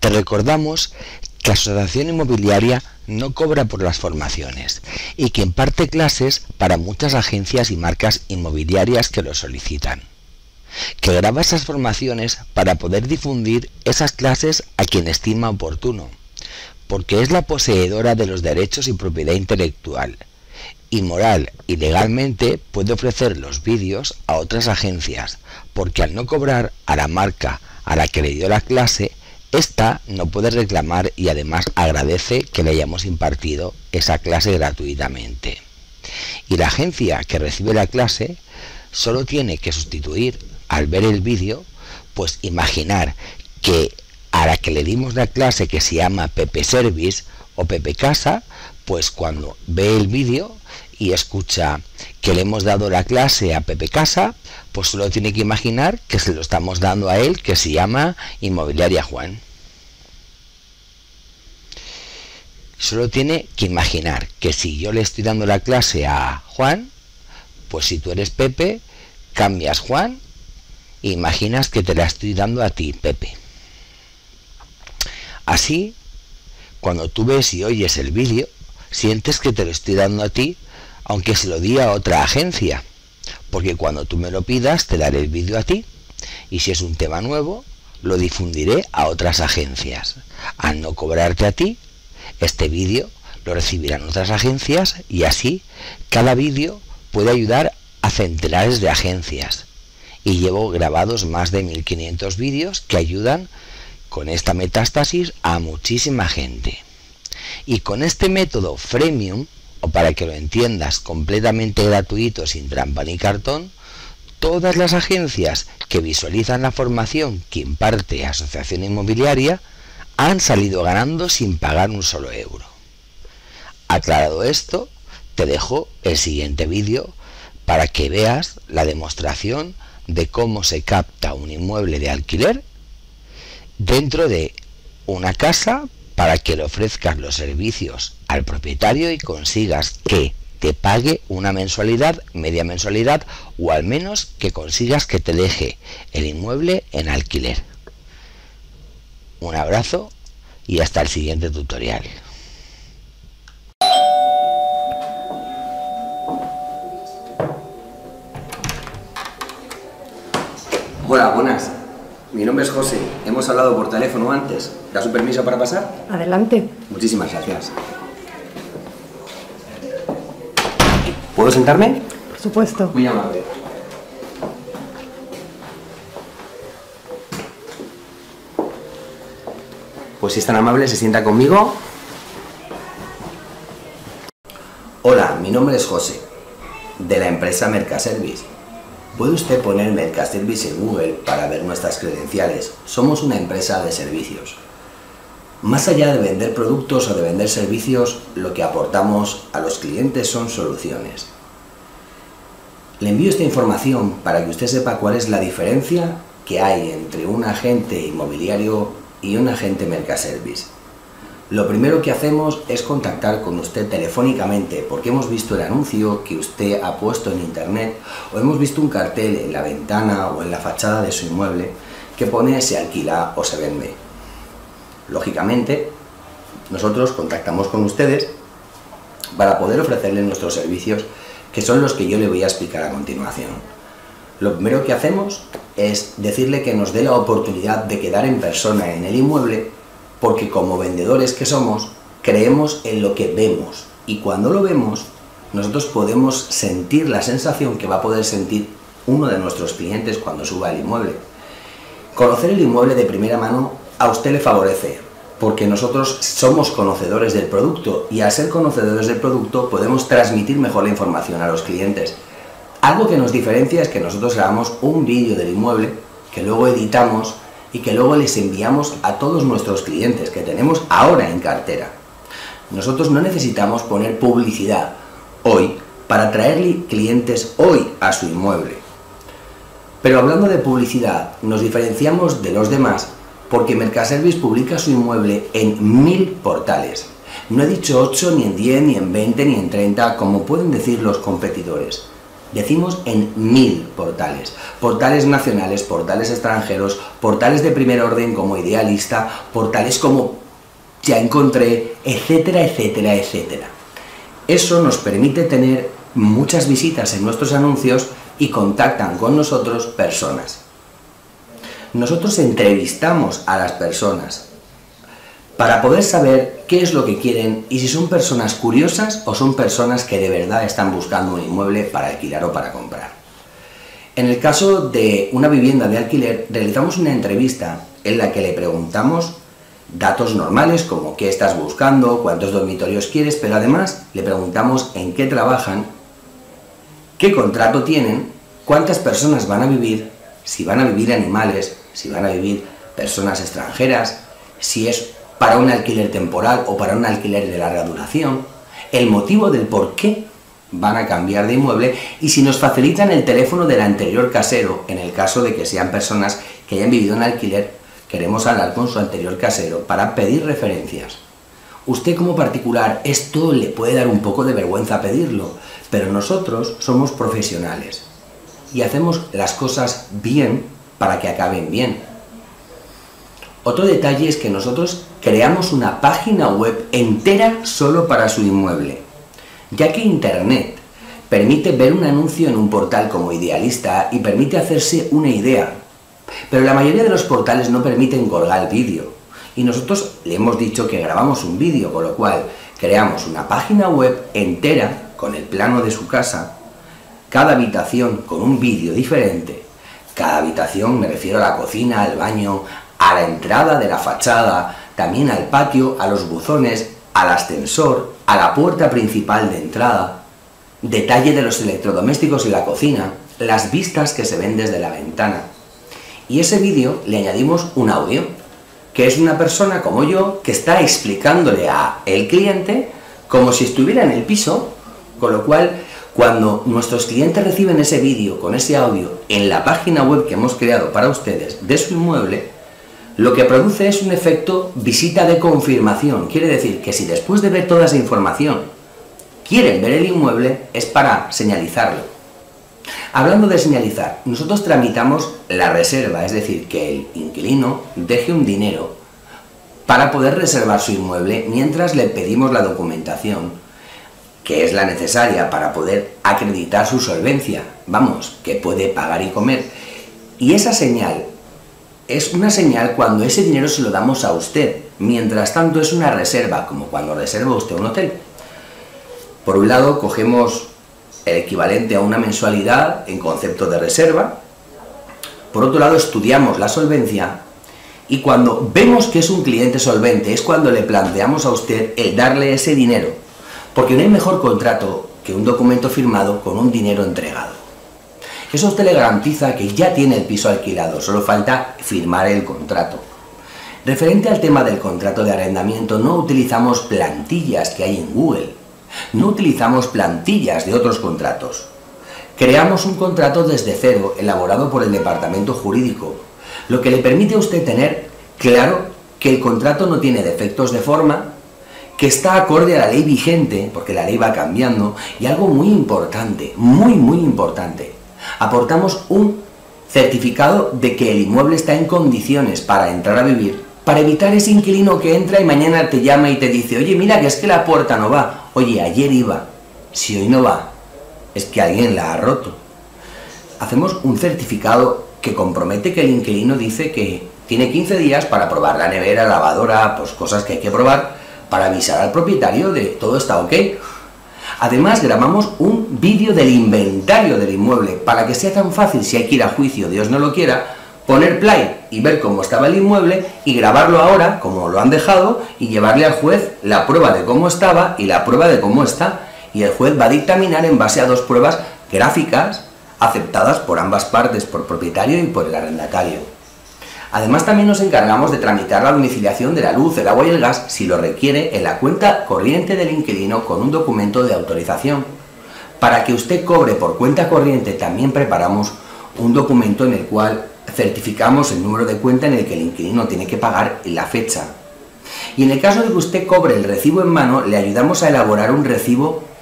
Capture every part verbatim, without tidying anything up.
Te recordamos que Asociación Inmobiliaria no cobra por las formaciones y que imparte clases para muchas agencias y marcas inmobiliarias que lo solicitan. Que graba esas formaciones para poder difundir esas clases a quien estima oportuno, porque es la poseedora de los derechos y propiedad intelectual, y moral y legalmente puede ofrecer los vídeos a otras agencias, porque al no cobrar a la marca a la que le dio la clase, ésta no puede reclamar y además agradece que le hayamos impartido esa clase gratuitamente. Y la agencia que recibe la clase solo tiene que sustituir, al ver el vídeo, pues imaginar que a la que le dimos la clase, que se llama Pepe Service o Pepe Casa, pues cuando ve el vídeo y escucha que le hemos dado la clase a Pepe Casa, pues solo tiene que imaginar que se lo estamos dando a él, que se llama Inmobiliaria Juan. Solo tiene que imaginar que si yo le estoy dando la clase a Juan, pues si tú eres Pepe, cambias Juan e imaginas que te la estoy dando a ti, Pepe. Así, cuando tú ves y oyes el vídeo, sientes que te lo estoy dando a ti, aunque se lo di a otra agencia, porque cuando tú me lo pidas te daré el vídeo a ti, y si es un tema nuevo, lo difundiré a otras agencias. Al no cobrarte a ti, este vídeo lo recibirán otras agencias y así cada vídeo puede ayudar a centenares de agencias. Y llevo grabados más de mil quinientos vídeos que ayudan con esta metástasis a muchísima gente. Y con este método freemium, o para que lo entiendas, completamente gratuito, sin trampa ni cartón, todas las agencias que visualizan la formación que imparte Asociación Inmobiliaria han salido ganando sin pagar un solo euro. Aclarado esto, te dejo el siguiente vídeo para que veas la demostración de cómo se capta un inmueble de alquiler dentro de una casa para que le ofrezcas los servicios al propietario y consigas que te pague una mensualidad, media mensualidad, o al menos que consigas que te deje el inmueble en alquiler. Un abrazo y hasta el siguiente tutorial. Hola, buenas. Mi nombre es José. Hemos hablado por teléfono antes. ¿Das un permiso para pasar? Adelante. Muchísimas gracias. ¿Puedo sentarme? Por supuesto. Muy amable. Pues si es tan amable, se sienta conmigo. Hola, mi nombre es José, de la empresa Mercaservice. ¿Puede usted poner Mercaservice en Google para ver nuestras credenciales? Somos una empresa de servicios. Más allá de vender productos o de vender servicios, lo que aportamos a los clientes son soluciones. Le envío esta información para que usted sepa cuál es la diferencia que hay entre un agente inmobiliario y un agente Mercaservice. Lo primero que hacemos es contactar con usted telefónicamente porque hemos visto el anuncio que usted ha puesto en internet o hemos visto un cartel en la ventana o en la fachada de su inmueble que pone se alquila o se vende. Lógicamente, nosotros contactamos con ustedes para poder ofrecerles nuestros servicios, que son los que yo le voy a explicar a continuación. Lo primero que hacemos es decirle que nos dé la oportunidad de quedar en persona en el inmueble, porque como vendedores que somos, creemos en lo que vemos, y cuando lo vemos, nosotros podemos sentir la sensación que va a poder sentir uno de nuestros clientes cuando suba al inmueble. Conocer el inmueble de primera mano a usted le favorece, porque nosotros somos conocedores del producto, y al ser conocedores del producto podemos transmitir mejor la información a los clientes. Algo que nos diferencia es que nosotros grabamos un vídeo del inmueble, que luego editamos y que luego les enviamos a todos nuestros clientes que tenemos ahora en cartera. Nosotros no necesitamos poner publicidad hoy para traerle clientes hoy a su inmueble. Pero hablando de publicidad, nos diferenciamos de los demás porque Mercaservice publica su inmueble en mil portales. No he dicho ocho, ni en diez, ni en veinte, ni en treinta, como pueden decir los competidores. decimos en mil portales, portales nacionales, portales extranjeros, portales de primer orden como Idealista, portales como Ya Encontré, etcétera, etcétera, etcétera. Eso nos permite tener muchas visitas en nuestros anuncios y contactan con nosotros personas. Nosotros entrevistamos a las personas para poder saber qué es lo que quieren y si son personas curiosas o son personas que de verdad están buscando un inmueble para alquilar o para comprar. En el caso de una vivienda de alquiler, realizamos una entrevista en la que le preguntamos datos normales como qué estás buscando, cuántos dormitorios quieres, pero además le preguntamos en qué trabajan, qué contrato tienen, cuántas personas van a vivir, si van a vivir animales, si van a vivir personas extranjeras, si es para un alquiler temporal o para un alquiler de larga duración, el motivo del por qué van a cambiar de inmueble y si nos facilitan el teléfono del anterior casero, en el caso de que sean personas que hayan vivido en alquiler, queremos hablar con su anterior casero para pedir referencias. Usted como particular esto le puede dar un poco de vergüenza pedirlo, pero nosotros somos profesionales y hacemos las cosas bien para que acaben bien. Otro detalle es que nosotros creamos una página web entera solo para su inmueble, ya que Internet permite ver un anuncio en un portal como Idealista y permite hacerse una idea, pero la mayoría de los portales no permiten colgar vídeo y nosotros le hemos dicho que grabamos un vídeo, con lo cual creamos una página web entera con el plano de su casa, cada habitación con un vídeo diferente, cada habitación me refiero a la cocina, al baño, a la entrada de la fachada, también al patio, a los buzones, al ascensor, a la puerta principal de entrada, detalle de los electrodomésticos y la cocina, las vistas que se ven desde la ventana. Y ese vídeo le añadimos un audio, que es una persona como yo que está explicándole a el cliente como si estuviera en el piso, con lo cual cuando nuestros clientes reciben ese vídeo con ese audio en la página web que hemos creado para ustedes de su inmueble, lo que produce es un efecto visita de confirmación. Quiere decir que si después de ver toda esa información quieren ver el inmueble, es para señalizarlo. Hablando de señalizar, nosotros tramitamos la reserva, es decir, que el inquilino deje un dinero para poder reservar su inmueble mientras le pedimos la documentación, que es la necesaria para poder acreditar su solvencia, vamos, que puede pagar y comer. Y esa señal es una señal cuando ese dinero se lo damos a usted, mientras tanto es una reserva, como cuando reserva usted un hotel. Por un lado cogemos el equivalente a una mensualidad en concepto de reserva, por otro lado estudiamos la solvencia y cuando vemos que es un cliente solvente es cuando le planteamos a usted el darle ese dinero, porque no hay mejor contrato que un documento firmado con un dinero entregado. Eso a usted le garantiza que ya tiene el piso alquilado, solo falta firmar el contrato. Referente al tema del contrato de arrendamiento, no utilizamos plantillas que hay en Google, no utilizamos plantillas de otros contratos. Creamos un contrato desde cero, elaborado por el departamento jurídico, lo que le permite a usted tener claro que el contrato no tiene defectos de forma, que está acorde a la ley vigente, porque la ley va cambiando, y algo muy importante, muy muy importante, aportamos un certificado de que el inmueble está en condiciones para entrar a vivir, para evitar ese inquilino que entra y mañana te llama y te dice, oye, mira que es que la puerta no va, oye, ayer iba, si hoy no va, es que alguien la ha roto. Hacemos un certificado que compromete que el inquilino dice que tiene quince días para probar la nevera, lavadora, pues cosas que hay que probar, para avisar al propietario de todo está ok. Además grabamos un vídeo del inventario del inmueble para que sea tan fácil, si hay que ir a juicio, Dios no lo quiera, poner play y ver cómo estaba el inmueble y grabarlo ahora, como lo han dejado, y llevarle al juez la prueba de cómo estaba y la prueba de cómo está. Y el juez va a dictaminar en base a dos pruebas gráficas aceptadas por ambas partes, por propietario y por el arrendatario. Además también nos encargamos de tramitar la domiciliación de la luz, el agua y el gas, si lo requiere, en la cuenta corriente del inquilino con un documento de autorización. Para que usted cobre por cuenta corriente también preparamos un documento en el cual certificamos el número de cuenta en el que el inquilino tiene que pagar y la fecha. Y en el caso de que usted cobre el recibo en mano, le ayudamos a elaborar un recibo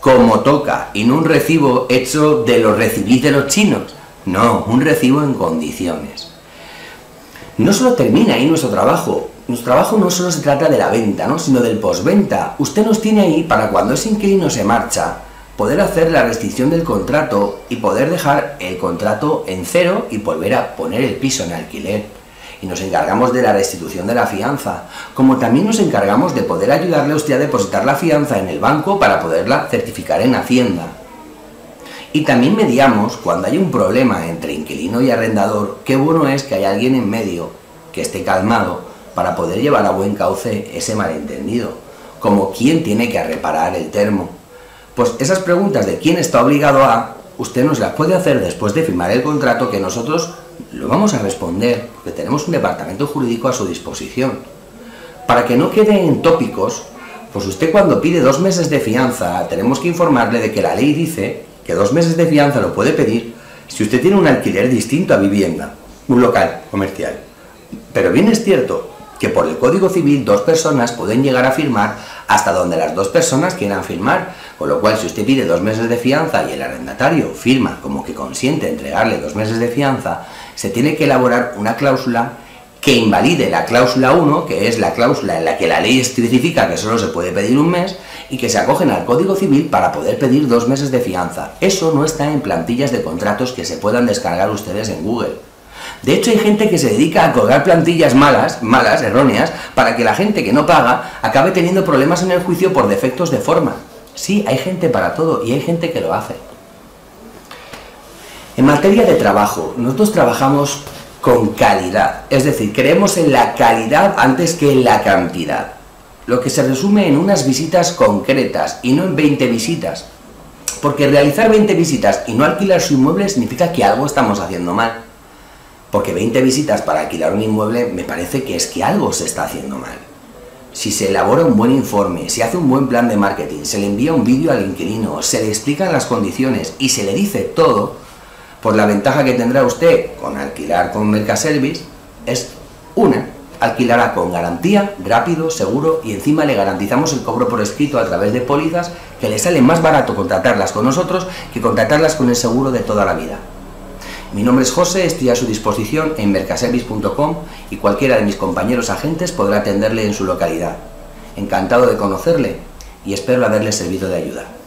como toca, y no un recibo hecho de los recibís de los chinos. No, un recibo en condiciones. No solo termina ahí nuestro trabajo. Nuestro trabajo no solo se trata de la venta, ¿no?, sino del postventa. Usted nos tiene ahí para cuando ese inquilino se marcha, poder hacer la rescisión del contrato y poder dejar el contrato en cero y volver a poner el piso en alquiler. Y nos encargamos de la restitución de la fianza, como también nos encargamos de poder ayudarle a usted a depositar la fianza en el banco para poderla certificar en Hacienda. Y también mediamos cuando hay un problema entre inquilino y arrendador. Qué bueno es que haya alguien en medio que esté calmado para poder llevar a buen cauce ese malentendido, como quién tiene que reparar el termo. Pues esas preguntas de quién está obligado a, usted nos las puede hacer después de firmar el contrato, que nosotros lo vamos a responder, porque tenemos un departamento jurídico a su disposición. Para que no quede en tópicos, pues usted cuando pide dos meses de fianza, tenemos que informarle de que la ley dice que dos meses de fianza lo puede pedir si usted tiene un alquiler distinto a vivienda, un local comercial. Pero bien es cierto que por el Código Civil dos personas pueden llegar a firmar hasta donde las dos personas quieran firmar, con lo cual si usted pide dos meses de fianza y el arrendatario firma como que consiente entregarle dos meses de fianza, se tiene que elaborar una cláusula que invalide la cláusula uno, que es la cláusula en la que la ley especifica que solo se puede pedir un mes, y que se acogen al Código Civil para poder pedir dos meses de fianza. Eso no está en plantillas de contratos que se puedan descargar ustedes en Google. De hecho, hay gente que se dedica a colgar plantillas malas, malas, erróneas, para que la gente que no paga acabe teniendo problemas en el juicio por defectos de forma. Sí, hay gente para todo y hay gente que lo hace. En materia de trabajo, nosotros trabajamos con calidad, es decir, creemos en la calidad antes que en la cantidad, lo que se resume en unas visitas concretas y no en veinte visitas, porque realizar veinte visitas y no alquilar su inmueble significa que algo estamos haciendo mal, porque veinte visitas para alquilar un inmueble me parece que es que algo se está haciendo mal. Si se elabora un buen informe, se hace un buen plan de marketing, se le envía un vídeo al inquilino, se le explican las condiciones y se le dice todo, pues la ventaja que tendrá usted con alquilar con Mercaservice es una, alquilará con garantía, rápido, seguro, y encima le garantizamos el cobro por escrito a través de pólizas que le sale más barato contratarlas con nosotros que contratarlas con el seguro de toda la vida. Mi nombre es José, estoy a su disposición en mercaservice punto com y cualquiera de mis compañeros agentes podrá atenderle en su localidad. Encantado de conocerle y espero haberle servido de ayuda.